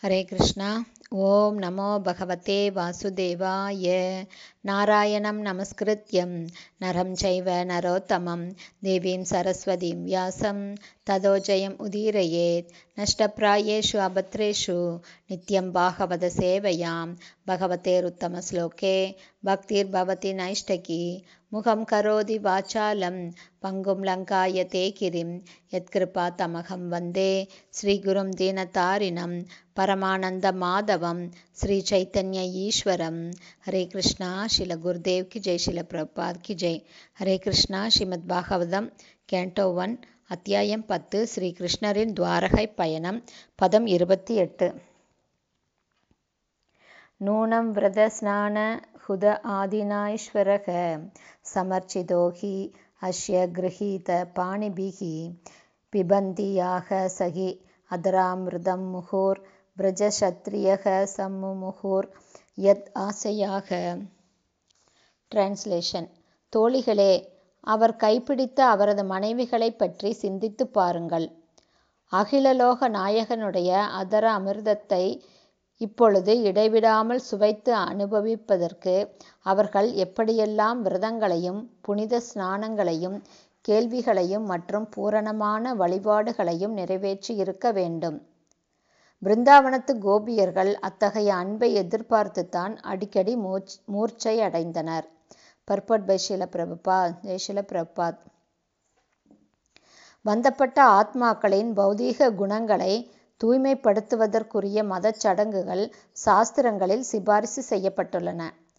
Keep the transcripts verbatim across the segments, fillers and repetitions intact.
ஹரே கிருஷ்ணா. ஓம் நமோ பகவதே வாசுதேவாய. நாராயணம் நமஸ்கிருத்யம் நரம் சைவ நரோத்தமம் தேவீம் சரஸ்வதீம் வியாசம் ததோ ஜெயம் உதீரயேத். நஷ்டப்ராயேஷு அபத்ரேஷு நித்யம் பாகவத சேவையாம் பகவதேருத்தம ஸ்லோகே பக்திர் பவதி நைஷ்டகி. முகம் கரோதி வாசாலம் பங்கும் லங்காயதே கிரிம் யத்கிருபா தமகம் வந்தே ஸ்ரீகுரும் தீனதாரிணம் பரமானந்த மாதவம் ஸ்ரீ சைத்தன்ய ஈஸ்வரம். ஹரே கிருஷ்ணா. ஸ்ரீல குருதேவ் கி ஜெய், ஸ்ரீல பிரபாத் கி ஜெய். ஹரே கிருஷ்ணா. ஸ்ரீமத் பாகவதம் கேண்டோ ஒன் அத்தியாயம் பத்து. ஸ்ரீ கிருஷ்ணரின் துவாரகை பயணம். பதம் இருபத்தி எட்டு. நூனம் விரத ஸ்நான ஹுத ஆதினாய்ஸ்வரக சமர்ச்சிதோஹி அஸ்ய கிரஹீத பாணிபிஹி பிபந்தியாக சகி அதராமிருதம் முகோர் பிரஜசத்ரியக சம்முமுகோர் யத் ஆசையாக. டிரான்ஸ்லேஷன். தோழிகளே, அவர் கைப்பிடித்த அவரது மனைவிகளை பற்றி சிந்தித்து பாருங்கள். அகிலலோக நாயகனுடைய அதர அமிர்தத்தை இப்பொழுது இடைவிடாமல் சுவைத்து அனுபவிப்பதற்கு அவர்கள் எப்படியெல்லாம் விரதங்களையும் புனித ஸ்நானங்களையும் கேள்விகளையும் மற்றும் பூரணமான வழிபாடுகளையும் நிறைவேற்றி இருக்க வேண்டும். பிருந்தாவனத்து கோபியர்கள் அத்தகைய அன்பை எதிர்பார்த்துத்தான் அடிக்கடி மூச் மூர்ச்சை அடைந்தனர். Purport by Srila Prabhupad. ஜெய் ஸ்ரீல பிரபுபாத். பந்தப்பட்ட ஆத்மாக்களின் பௌதீக குணங்களை தூய்மைப்படுத்துவதற்குரிய மதச் சடங்குகள் சாஸ்திரங்களில் சிபாரிசு செய்யப்பட்டுள்ளன.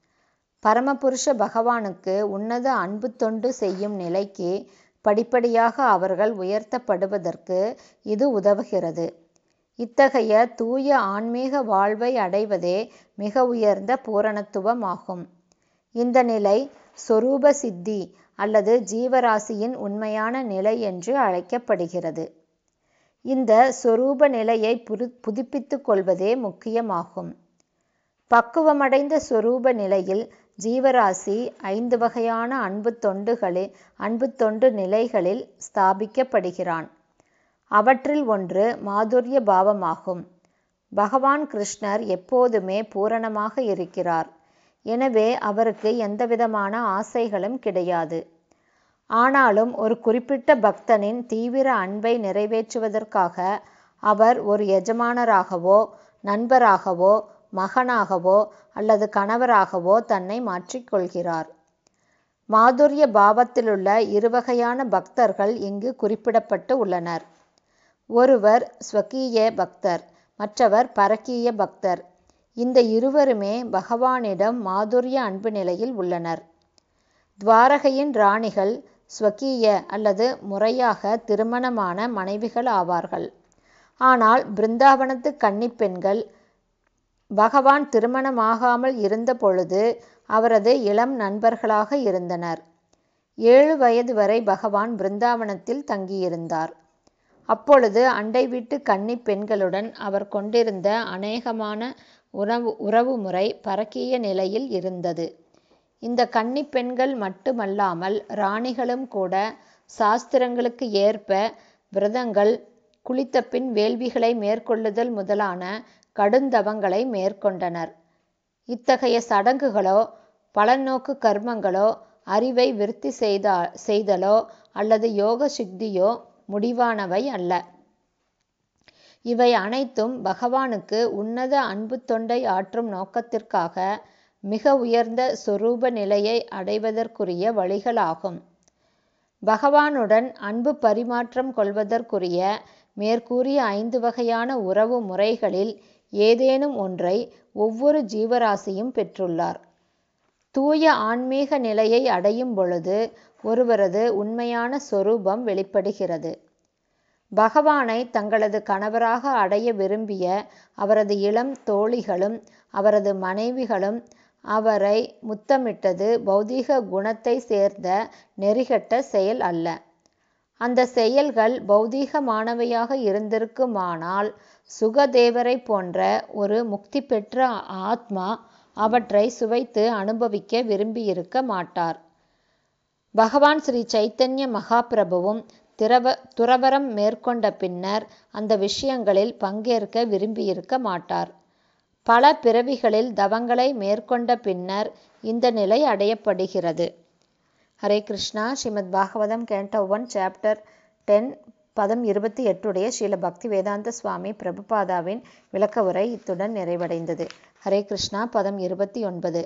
பரமபுருஷ பகவானுக்கு உன்னத அன்பு தொண்டு செய்யும் நிலைக்கு படிப்படியாக அவர்கள் உயர்த்தப்படுவதற்கு இது உதவுகிறது. இத்தகைய தூய ஆன்மீக வாழ்வை அடைவதே மிக உயர்ந்த பூரணத்துவமாகும். இந்த நிலை சொரூப சித்தி அல்லது ஜீவராசியின் உண்மையான நிலை என்று அழைக்கப்படுகிறது. இந்த சொரூப நிலையை புது புதுப்பித்து கொள்வதே முக்கியமாகும். பக்குவமடைந்த சொரூப நிலையில் ஜீவராசி ஐந்து வகையான அன்பு தொண்டுகளில் அன்பு தொண்டு நிலைகளில் ஸ்தாபிக்கப்படுகிறான். அவற்றில் ஒன்று மாதுர்ய பாவமாகும். பகவான் கிருஷ்ணர் எப்போதுமே பூரணமாக இருக்கிறார். எனவே அவருக்கு எந்தவிதமான ஆசைகளும் கிடையாது. ஆனாலும் ஒரு குறிப்பிட்ட பக்தனின் தீவிர அன்பை நிறைவேற்றுவதற்காக அவர் ஒரு எஜமானராகவோ நண்பராகவோ மகனாகவோ அல்லது கணவராகவோ தன்னை மாற்றிக்கொள்கிறார். மாதுர்ய பாவத்திலுள்ள இருவகையான பக்தர்கள் இங்கு குறிப்பிடப்பட்டு உள்ளனர். ஒருவர் ஸ்வகீய பக்தர், மற்றவர் பரகீய பக்தர். இந்த இருவருமே பகவானிடம் மாதுர்ய அன்பு நிலையில் உள்ளனர். துவாரகையின் ராணிகள் ஸ்வகீய அல்லது முறையாக திருமணமான மனைவிகள் ஆவார்கள். ஆனால் பிருந்தாவனத்து கன்னிப் பெண்கள் பகவான் திருமணமாகாமல் இருந்த பொழுது அவரது இளம் நண்பர்களாக இருந்தனர். ஏழு வயது வரை பகவான் பிருந்தாவனத்தில் தங்கியிருந்தார். அப்பொழுது அண்டை வீட்டு கன்னிப் பெண்களுடன் அவர் கொண்டிருந்த அநேகமான உறவு உறவு முறை பரக்கீய நிலையில் இருந்தது. இந்த கன்னிப் பெண்கள் மட்டுமல்லாமல் ராணிகளும் கூட சாஸ்திரங்களுக்கு ஏற்ப விரதங்கள், குளித்த பின் வேள்விகளை மேற்கொள்ளுதல் முதலான கடுந்தவங்களை மேற்கொண்டனர். இத்தகைய சடங்குகளோ பலநோக்கு கர்மங்களோ அறிவை விருத்தி செய்தா செய்தலோ அல்லது யோக சித்தியோ முடிவானவை அல்ல. இவை அனைத்தும் பகவானுக்கு உன்னத அன்பு தொண்டை ஆற்றும் நோக்கத்திற்காக மிக உயர்ந்த சொரூப நிலையை அடைவதற்குரிய வழிகளாகும். பகவானுடன் அன்பு பரிமாற்றம் கொள்வதற்குரிய மேற்கூறிய ஐந்து வகையான உறவு முறைகளில் ஏதேனும் ஒன்றை ஒவ்வொரு ஜீவராசியும் பெற்றுள்ளார். தூய ஆன்மீக நிலையை அடையும் பொழுது ஒருவரது உண்மையான சொரூபம் வெளிப்படுகிறது. பகவானை தங்களது கணவராக அடைய விரும்பிய அவரது இளம் தோழிகளும் அவரது மனைவிகளும் அவரை முத்தமிட்டது பௌதீக குணத்தை சேர்ந்த நெறிகட்ட செயல் அல்ல. அந்த செயல்கள் பௌதீகமானவையாக இருந்திருக்குமானால் சுகதேவரை போன்ற ஒரு முக்தி பெற்ற ஆத்மா அவற்றை சுவைத்து அனுபவிக்க விரும்பியிருக்க மாட்டார். பகவான் ஸ்ரீ சைத்தன்ய மகாபிரபுவும் திரவ துறவரம் மேற்கொண்ட பின்னர் அந்த விஷயங்களில் பங்கேற்க விரும்பியிருக்க மாட்டார். பல பிறவிகளில் தவங்களை மேற்கொண்ட பின்னர் இந்த நிலை அடையப்படுகிறது. Hare Krishna. Srimad Bhagavatam canto one chapter ten பதம் இருபத்தி எட்டுடைய ஸ்ரீல பக்தி வேதாந்த சுவாமி பிரபுபாதாவின் விளக்க உரை இத்துடன் நிறைவடைந்தது. ஹரே கிருஷ்ணா. பதம் இருபத்தி ஒன்பது.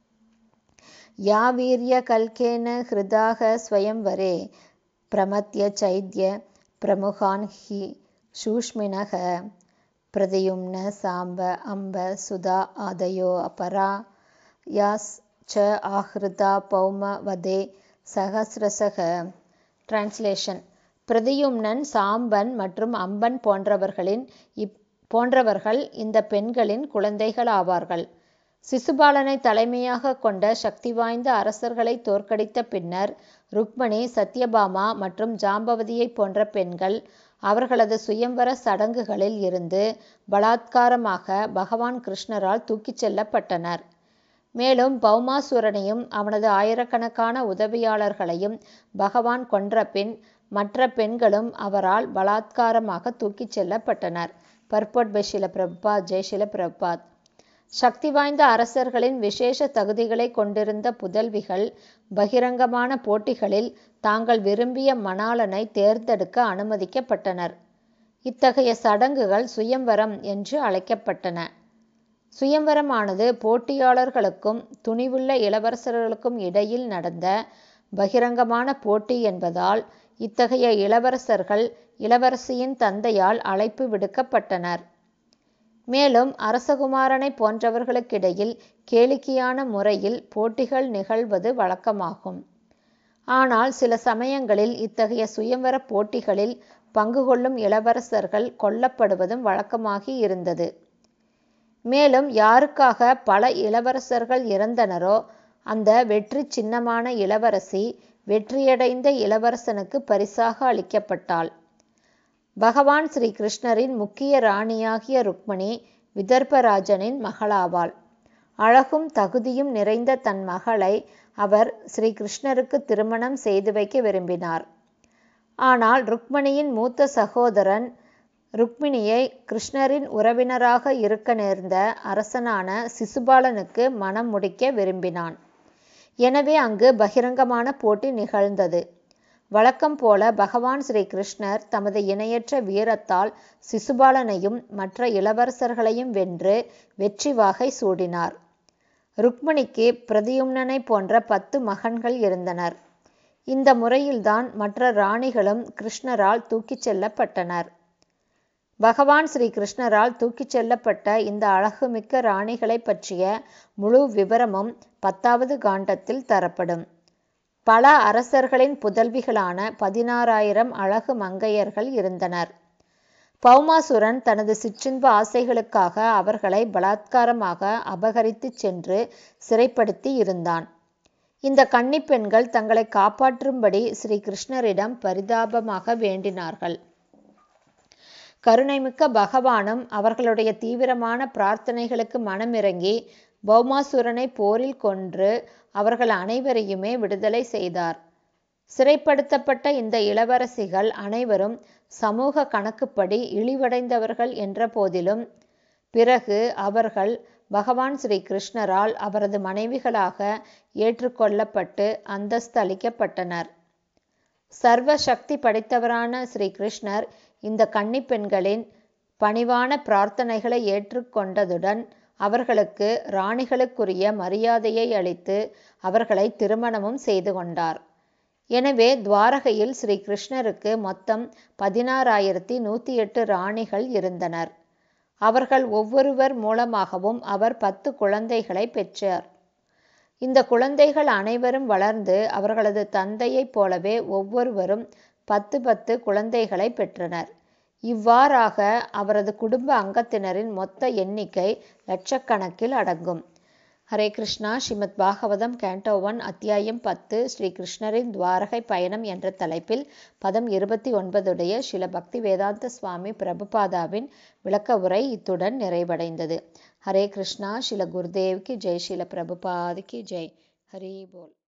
யா வீரிய கல்கேன ஹிருதாக ஸ்வயம்வரே பிரமத்ய சைத்ய பிரமுகான் ஹி சூஷ்மினக பிரதியும்ன சாம்ப அம்ப சுதா ஆதயோ அபரா யாஸ் ச ஆஹ்ருதா பௌம வதே சஹஸ்ரசக. டிரான்ஸ்லேஷன். பிரதியும்னன், சாம்பன் மற்றும் அம்பன் போன்றவர்களின் இப் போன்றவர்கள் இந்த பெண்களின் குழந்தைகள் ஆவார்கள். சிசுபாலனை தலைமையாக கொண்ட சக்தி வாய்ந்த அரசர்களை தோற்கடித்த பின்னர் ருக்மணி, சத்யபாமா மற்றும் ஜாம்பவதியை போன்ற பெண்கள் அவர்களது சுயம்வர சடங்குகளில் இருந்து பலாத்காரமாக பகவான் கிருஷ்ணரால் தூக்கிச் செல்லப்பட்டனர். மேலும் பௌமாசுரனையும் அவனது ஆயிரக்கணக்கான உதவியாளர்களையும் பகவான் கொன்றபின் மற்ற பெண்களும் அவரால் பலாத்காரமாக தூக்கிச் செல்லப்பட்டனர். Purport by Srila Prabhupad. ஜெய் ஸ்ரீல பிரபுபாத். சக்தி வாய்ந்த அரசர்களின் விசேஷ தகுதிகளை கொண்டிருந்த புதல்விகள் பகிரங்கமான போட்டிகளில் தாங்கள் விரும்பிய மணாளனை தேர்ந்தெடுக்க அனுமதிக்கப்பட்டனர். இத்தகைய சடங்குகள் சுயம்வரம் என்று அழைக்கப்பட்டன. சுயம்வரமானது போட்டியாளர்களுக்கும் துணிவுள்ள இளவரசர்களுக்கும் இடையில் நடந்த பகிரங்கமான போட்டி என்பதால் இத்தகைய இளவரசர்கள் இளவரசியின் தந்தையால் அழைப்பு விடுக்கப்பட்டனர். மேலும் அரசகுமாரனை போன்றவர்களுக்கிடையில் கேளிக்கையான முறையில் போட்டிகள் நிகழ்வது வழக்கமாகும். ஆனால் சில சமயங்களில் இத்தகைய சுயம்வர போட்டிகளில் பங்கு கொள்ளும் இளவரசர்கள் கொல்லப்படுவதும் வழக்கமாகி இருந்தது. மேலும் யாருக்காக பல இளவரசர்கள் இறந்தனரோ அந்த வெற்றி சின்னமான இளவரசி வெற்றியடைந்த இளவரசனுக்கு பரிசாக அளிக்கப்பட்டாள். பகவான் ஸ்ரீ கிருஷ்ணரின் முக்கிய ராணியாகிய ருக்மணி விதர்பராஜனின் மகளாவாள். அழகும் தகுதியும் நிறைந்த தன் மகளை அவர் ஸ்ரீ கிருஷ்ணருக்கு திருமணம் செய்து வைக்க விரும்பினார். ஆனால் ருக்மணியின் மூத்த சகோதரன் ருக்மிணியை கிருஷ்ணரின் உறவினராக இருக்க நேர்ந்த அரசனான சிசுபாலனுக்கு மணம் முடிக்க விரும்பினான். எனவே அங்கு பகிரங்கமான போட்டி நிகழ்ந்தது. வழக்கம் போல பகவான் ஸ்ரீ கிருஷ்ணர் தமது இணையற்ற வீரத்தால் சிசுபாலனையும் மற்ற இளவரசர்களையும் வென்று வெற்றி வாகை சூடினார். ருக்மணிக்கு பிரதியும்னனை போன்ற பத்து மகன்கள் இருந்தனர். இந்த முறையில்தான் மற்ற ராணிகளும் கிருஷ்ணரால் தூக்கிச் செல்லப்பட்டனர். பகவான் ஸ்ரீ கிருஷ்ணரால் தூக்கிச் செல்லப்பட்ட இந்த அழகுமிக்க ராணிகளை பற்றிய முழு விவரமும் பத்தாவது காண்டத்தில் தரப்படும். பல அரசர்களின் புதல்விகளான பதினாறாயிரம் அழகு மங்கையர்கள் இருந்தனர். பௌமாசுரன் தனது சிற்றின்ப ஆசைகளுக்காக அவர்களை பலாத்காரமாக அபகரித்துச் சென்று சிறைப்படுத்தி இருந்தான். இந்த கன்னிப் பெண்கள் தங்களை காப்பாற்றும்படி ஸ்ரீ கிருஷ்ணரிடம் பரிதாபமாக வேண்டினார்கள். கருணைமிக்க பகவானும் அவர்களுடைய தீவிரமான பிரார்த்தனைகளுக்கு மனமிறங்கி பௌமாசுரனை போரில் கொன்று அவர்கள் அனைவரையுமே விடுதலை செய்தார். சிறைப்படுத்தப்பட்ட இந்த இளவரசிகள் அனைவரும் சமூக கணக்குப்படி இழிவடைந்தவர்கள் என்ற போதிலும் பிறகு அவர்கள் பகவான் ஸ்ரீ கிருஷ்ணரால் அவரது மனைவிகளாக ஏற்றுக்கொள்ளப்பட்டு அந்தஸ்து அளிக்கப்பட்டனர். சர்வ சக்தி படைத்தவரான ஸ்ரீ கிருஷ்ணர் இந்த கன்னிப் பெண்களின் பணிவான பிரார்த்தனைகளை ஏற்றுக்கொண்டதுடன் அவர்களுக்கு ராணிகளுக்குரிய மரியாதையை அளித்து அவர்களை திருமணமும் செய்து கொண்டார். எனவே துவாரகையில் ஸ்ரீ கிருஷ்ணருக்கு மொத்தம் பதினாறாயிரத்தி நூற்றி எட்டு ராணிகள் இருந்தனர். அவர்கள் ஒவ்வொருவர் மூலமாகவும் அவர் பத்து குழந்தைகளை பெற்றார். இந்த குழந்தைகள் அனைவரும் வளர்ந்து அவர்களது தந்தையைப் போலவே ஒவ்வொருவரும் பத்து பத்து குழந்தைகளை பெற்றனர். இவ்வாறாக அவரது குடும்ப அங்கத்தினரின் மொத்த எண்ணிக்கை லட்சக்கணக்கில் அடங்கும். ஹரே கிருஷ்ணா. ஸ்ரீமத் பாகவதம் கேண்டோ ஒன் அத்தியாயம் பத்து ஸ்ரீ கிருஷ்ணரின் துவாரகை பயணம் என்ற தலைப்பில் பதம் இருபத்தி ஒன்பதுடைய ஸ்ரீல பக்தி வேதாந்த சுவாமி பிரபுபாதாவின் விளக்க உரை இத்துடன் நிறைவடைந்தது. ஹரே கிருஷ்ணா. ஸ்ரீல குருதேவ்க்கு ஜெய். ஸ்ரீல பிரபுபாதுக்கு ஜெய். ஹரி போல்.